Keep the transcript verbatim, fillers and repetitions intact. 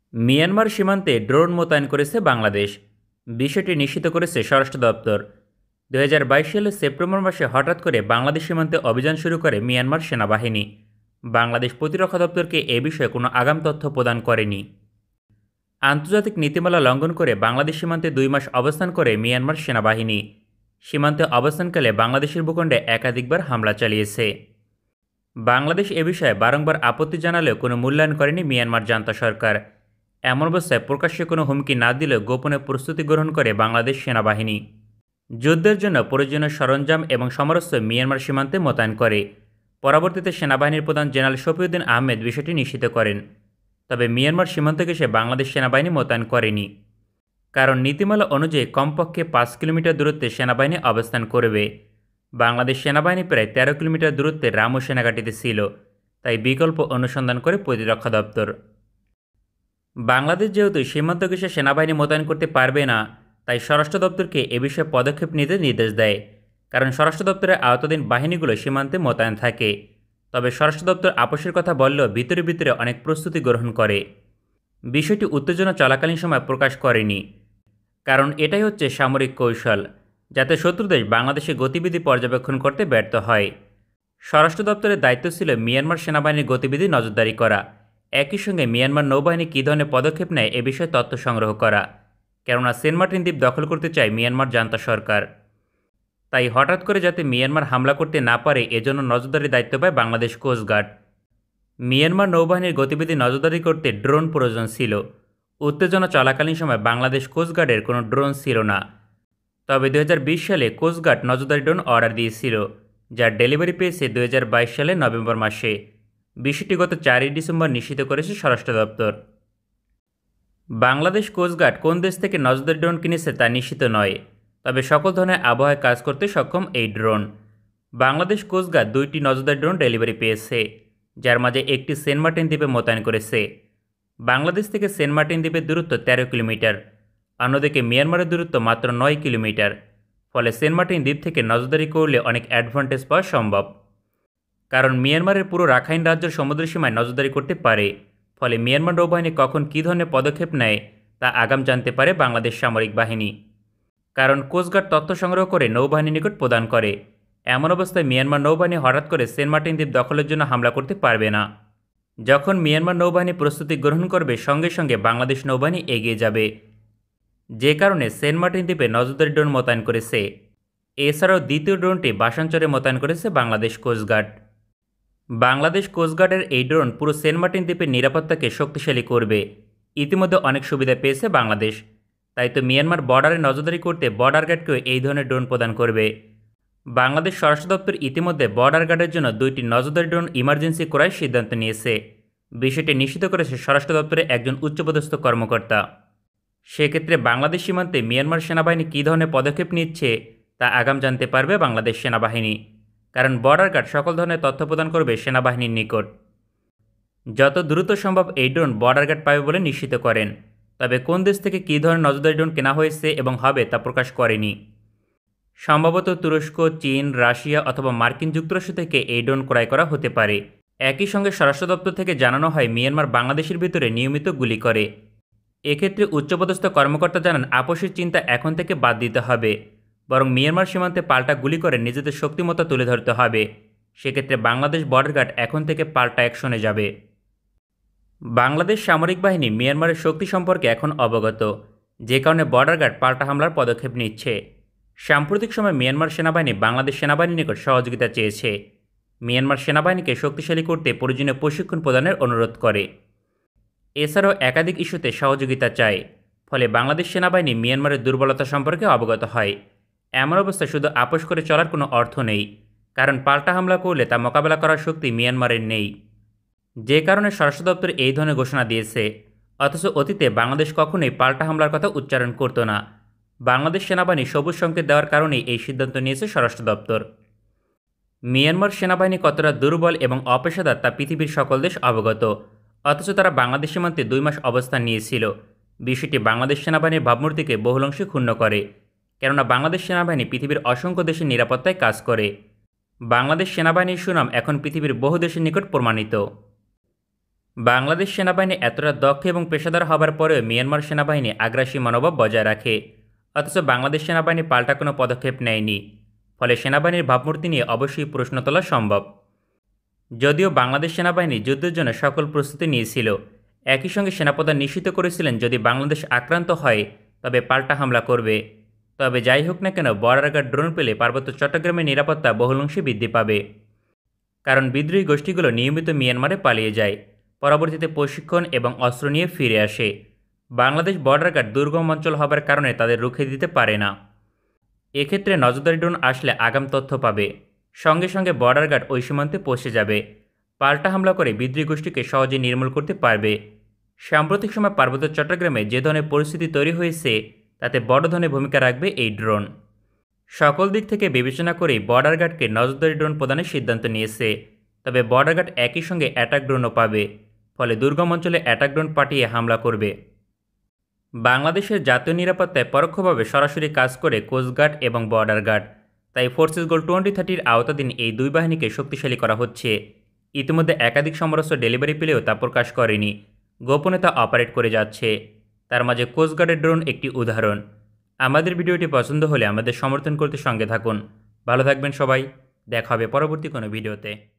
Myanmar সীমান্তে drone মোতায়েন করেছে বাংলাদেশ। বিষয়টি নিশ্চিত করেছে স্বরাষ্ট্র দপ্তর। দুই হাজার বাইশ সালের সেপ্টেম্বর মাসে হঠাৎ করে বাংলাদেশ সীমান্তে অভিযান শুরু করে মিয়ানমার সেনাবাহিনী। বাংলাদেশ প্রতিরক্ষা দপ্তরকে এ বিষয়ে কোনো আগাম তথ্য প্রদান করেনি। আন্তর্জাতিক নীতিমালা লঙ্ঘন করে বাংলাদেশ সীমান্তে দুই মাস অবস্থান করে মিয়ানমার সেনাবাহিনী। সীমান্তে অবস্থানকালে বাংলাদেশের ভূখণ্ডে একাধিকবার হামলা চালিয়েছে। বাংলাদেশ এ বিষয়ে বারংবার আপত্তি জানালেও কোনো মূল্যায়ন করেনি মিয়ানমার জান্তা সরকার। এমন অবস্থায় প্রকাশ্যে কোনো হুমকি না দিলেও গোপনে প্রস্তুতি গ্রহণ করে বাংলাদেশ সেনাবাহিনী। যুদ্ধের জন্য প্রয়োজনীয় সরঞ্জাম এবং সমরস্ত্র মিয়ানমার সীমান্তে মোতায়েন করে। পরবর্তীতে সেনাবাহিনীর প্রধান জেনারেল শফিউদ্দিন আহমেদ বিষয়টি নিশ্চিত করেন। তবে মিয়ানমার সীমান্ত ঘেঁষে বাংলাদেশ সেনাবাহিনী মোতায়েন করেনি, কারণ নীতিমালা অনুযায়ী কমপক্ষে পাঁচ কিলোমিটার দূরত্বে সেনাবাহিনী অবস্থান করবে। বাংলাদেশ সেনাবাহিনী প্রায় তেরো কিলোমিটার দূরত্বে রামু সেনাঘাঁটিতে ছিল, তাই বিকল্প অনুসন্ধান করে প্রতিরক্ষা দপ্তর। বাংলাদেশ যেহেতু সীমান্ত ঘেঁষে সেনাবাহিনী মোতায়েন করতে পারবে না, তাই স্বরাষ্ট্র দপ্তরকে এ বিষয়ে পদক্ষেপ নিতে নির্দেশ দেয়, কারণ স্বরাষ্ট্র দপ্তরের আওতাধীন বাহিনীগুলো সীমান্তে মোতায়েন থাকে। তবে স্বরাষ্ট্র দপ্তর আপোষের কথা বললেও ভিতরে ভিতরে অনেক প্রস্তুতি গ্রহণ করে। বিষয়টি উত্তেজনা চলাকালীন সময় প্রকাশ করেনি, কারণ এটাই হচ্ছে সামরিক কৌশল, যাতে শত্রুদেশ বাংলাদেশে গতিবিধি পর্যবেক্ষণ করতে ব্যর্থ হয়। স্বরাষ্ট্র দপ্তরের দায়িত্ব ছিল মিয়ানমার সেনাবাহিনীর গতিবিধি নজরদারি করা। একই সঙ্গে মিয়ানমার নৌবাহিনী কী ধরনের পদক্ষেপ নেয় এ বিষয়ে তথ্য সংগ্রহ করা, কেননা সেন্ট মার্টিন দ্বীপ দখল করতে চায় মিয়ানমার জান্তা সরকার। তাই হঠাৎ করে যাতে মিয়ানমার হামলা করতে না পারে এজন্য নজরদারির দায়িত্ব পায় বাংলাদেশ কোস্টগার্ড। মিয়ানমার নৌবাহিনীর গতিবিধি নজরদারি করতে ড্রোন প্রয়োজন ছিল। উত্তেজনা চলাকালীন সময় বাংলাদেশ কোস্টগার্ডের কোনো ড্রোন ছিল না। তবে দু হাজার বিশ সালে কোস্টগার্ড নজরদারি ড্রোন অর্ডার দিয়েছিল, যার ডেলিভারি পেয়েছে দু হাজার বাইশ সালের নভেম্বর মাসে। বিষয়টি গত চারই ডিসেম্বর নিশ্চিত করেছে স্বরাষ্ট্র দপ্তর। বাংলাদেশ কোস্টগার্ড কোন দেশ থেকে নজরদারি ড্রোন কিনেছে তা নিশ্চিত নয়, তবে সকল ধরনের আবহাওয়ায় কাজ করতে সক্ষম এই ড্রোন। বাংলাদেশ কোস্টগার্ড দুইটি নজরদারি ড্রোন ডেলিভারি পেয়েছে, যার মাঝে একটি সেন্ট মার্টিন দ্বীপে মোতায়েন করেছে। বাংলাদেশ থেকে সেন্ট মার্টিন দ্বীপের দূরত্ব তেরো কিলোমিটার, অন্যদিকে মিয়ানমারের দূরত্ব মাত্র নয় কিলোমিটার। ফলে সেন্ট মার্টিন দ্বীপ থেকে নজরদারি করলে অনেক অ্যাডভান্টেজ পাওয়া সম্ভব, কারণ মিয়ানমারের পুরো রাখাইন রাজ্যের সমুদ্রসীমায় নজরদারি করতে পারে। ফলে মিয়ানমার নৌবাহিনী কখন কী ধরনের পদক্ষেপ নেয় তা আগাম জানতে পারে বাংলাদেশ সামরিক বাহিনী, কারণ কোস্টগার্ড তথ্য সংগ্রহ করে নৌবাহিনীর নিকট প্রদান করে। এমন অবস্থায় মিয়ানমার নৌবাহিনী হঠাৎ করে সেন্ট মার্টিন দ্বীপ দখলের জন্য হামলা করতে পারবে না। যখন মিয়ানমার নৌবাহিনী প্রস্তুতি গ্রহণ করবে, সঙ্গে সঙ্গে বাংলাদেশ নৌবাহিনী এগিয়ে যাবে, যে কারণে সেন্ট মার্টিন দ্বীপে নজরদারি ড্রোন মোতায়েন করেছে। এছাড়াও দ্বিতীয় ড্রোনটি বাসাঞ্চরে মোতায়েন করেছে বাংলাদেশ কোস্টগার্ড। বাংলাদেশ কোস্টগার্ডের এই ড্রোন পুরো সেন্ট মার্টিন দ্বীপের নিরাপত্তাকে শক্তিশালী করবে। ইতিমধ্যে অনেক সুবিধা পেয়েছে বাংলাদেশ, তাই তো মিয়ানমার বর্ডারে নজরদারি করতে বর্ডার গার্ডকেও এই ধরনের ড্রোন প্রদান করবে। বাংলাদেশ স্বরাষ্ট্র দপ্তর ইতিমধ্যে বর্ডার গার্ডের জন্য দুইটি নজরদারি ড্রোন ইমার্জেন্সি করার সিদ্ধান্ত নিয়েছে। বিষয়টি নিশ্চিত করেছে স্বরাষ্ট্র দপ্তরের একজন উচ্চপদস্থ কর্মকর্তা। সেক্ষেত্রে বাংলাদেশ সীমান্তে মিয়ানমার সেনাবাহিনী কী ধরনের পদক্ষেপ নিচ্ছে তা আগাম জানতে পারবে বাংলাদেশ সেনাবাহিনী, কারণ বর্ডার গার্ড সকল ধরনের তথ্য প্রদান করবে সেনাবাহিনীর নিকট। যত দ্রুত সম্ভব এই ড্রোন বর্ডার গার্ড পাবে বলে নিশ্চিত করেন, তবে কোন দেশ থেকে কী ধরনের নজরদারি ড্রোন কেনা হয়েছে এবং হবে তা প্রকাশ করেনি। সম্ভবত তুরস্ক, চীন, রাশিয়া অথবা মার্কিন যুক্তরাষ্ট্র থেকে এই ড্রোন ক্রয় করা হতে পারে। একই সঙ্গে স্বরাষ্ট্র দপ্তর থেকে জানানো হয় মিয়ানমার বাংলাদেশের ভিতরে নিয়মিত গুলি করে। এক্ষেত্রে উচ্চপদস্থ কর্মকর্তা জানান আপোষের চিন্তা এখন থেকে বাদ দিতে হবে, বরং মিয়ানমার সীমান্তে পাল্টা গুলি করে নিজেদের শক্তিমত্তা তুলে ধরতে হবে। সেক্ষেত্রে বাংলাদেশ বর্ডার গার্ড এখন থেকে পাল্টা অ্যাকশনে যাবে। বাংলাদেশ সামরিক বাহিনী মিয়ানমারের শক্তি সম্পর্কে এখন অবগত, যে কারণে বর্ডার গার্ড পাল্টা হামলার পদক্ষেপ নিচ্ছে। সাম্প্রতিক সময় মিয়ানমার সেনাবাহিনী বাংলাদেশ সেনাবাহিনীর নিকট সহযোগিতা চেয়েছে। মিয়ানমার সেনাবাহিনীকে শক্তিশালী করতে প্রয়োজনীয় প্রশিক্ষণ প্রদানের অনুরোধ করে। এছাড়াও একাধিক ইস্যুতে সহযোগিতা চায়। ফলে বাংলাদেশ সেনাবাহিনী মিয়ানমারের দুর্বলতা সম্পর্কে অবগত হয়। এমন অবস্থায় শুধু আপোষ করে চলার কোনো অর্থ নেই, কারণ পাল্টা হামলা করলে তা মোকাবেলা করার শক্তি মিয়ানমারের নেই। যে কারণে স্বরাষ্ট্র দপ্তর এই ধরনের ঘোষণা দিয়েছে। অথচ অতীতে বাংলাদেশ কখনোই পাল্টা হামলার কথা উচ্চারণ করত না। বাংলাদেশ সেনাবাহিনী সবুজ সংকেত দেওয়ার কারণেই এই সিদ্ধান্ত নিয়েছে স্বরাষ্ট্র দপ্তর। মিয়ানমার সেনাবাহিনী কতটা দুর্বল এবং অপেশাদার তা পৃথিবীর সকল দেশ অবগত, অথচ তারা বাংলাদেশ সীমান্তে দুই মাস অবস্থান নিয়েছিল। বিষয়টি বাংলাদেশ সেনাবাহিনীর ভাবমূর্তিকে বহুলাংশে ক্ষুণ্ণ করে, কেননা বাংলাদেশ সেনাবাহিনী পৃথিবীর অসংখ্য দেশের নিরাপত্তায় কাজ করে। বাংলাদেশ সেনাবাহিনীর সুনাম এখন পৃথিবীর বহু দেশের নিকট প্রমাণিত। বাংলাদেশ সেনাবাহিনী এতটা দক্ষ এবং পেশাদার হবার পরেও মিয়ানমার সেনাবাহিনী আগ্রাসী মনোভাব বজায় রাখে, অথচ বাংলাদেশ সেনাবাহিনী পাল্টা কোনো পদক্ষেপ নেয়নি। ফলে সেনাবাহিনীর ভাবমূর্তি নিয়ে অবশ্যই প্রশ্ন তোলা সম্ভব। যদিও বাংলাদেশ সেনাবাহিনী যুদ্ধের জন্য সকল প্রস্তুতি নিয়েছিল, একই সঙ্গে সেনাপ্রধান নিশ্চিত করেছিলেন যদি বাংলাদেশ আক্রান্ত হয় তবে পাল্টা হামলা করবে। তবে যাই হোক না কেন, বর্ডার গার্ড ড্রোন পেলে পার্বত্য চট্টগ্রামের নিরাপত্তা বহুলাংশে বৃদ্ধি পাবে। কারণ বিদ্রোহী গোষ্ঠীগুলো নিয়মিত মিয়ানমারে পালিয়ে যায়, পরবর্তীতে প্রশিক্ষণ এবং অস্ত্র নিয়ে ফিরে আসে। বাংলাদেশ বর্ডার গার্ড দুর্গম অঞ্চল হবার কারণে তাদের রুখে দিতে পারে না। এক্ষেত্রে নজরদারি ড্রোন আসলে আগাম তথ্য পাবে, সঙ্গে সঙ্গে বর্ডার গার্ড ওই সীমান্তে পৌঁছে যাবে, পাল্টা হামলা করে বিদ্রোহী গোষ্ঠীকে সহজে নির্মূল করতে পারবে। সাম্প্রতিক সময় পার্বত্য চট্টগ্রামে যে ধরনের পরিস্থিতি তৈরি হয়েছে তাতে বড় ধরনের ভূমিকা রাখবে এই ড্রোন। সকল দিক থেকে বিবেচনা করেই বর্ডার গার্ডকে নজরদারি ড্রোন প্রদানের সিদ্ধান্ত নিয়েছে। তবে বর্ডার গার্ড একই সঙ্গে অ্যাটাক ড্রোনও পাবে, ফলে দুর্গম অঞ্চলে অ্যাটাক ড্রোন পাঠিয়ে হামলা করবে। বাংলাদেশের জাতীয় নিরাপত্তায় পরোক্ষভাবে সরাসরি কাজ করে কোস্টগার্ড এবং বর্ডার গার্ড, তাই ফোর্সেস গোল টোয়েন্টি থার্টির আওতাধীন এই দুই বাহিনীকে শক্তিশালী করা হচ্ছে। ইতিমধ্যে একাধিক সমরাস্ত্র ডেলিভারি পেলেও তা প্রকাশ করেনি, গোপনে তা অপারেট করে যাচ্ছে। তার মাঝে কোস্টগার্ডের ড্রোন একটি উদাহরণ। আমাদের ভিডিওটি পছন্দ হলে আমাদের সমর্থন করতে সঙ্গে থাকুন। ভালো থাকবেন সবাই, দেখা হবে পরবর্তী কোনো ভিডিওতে।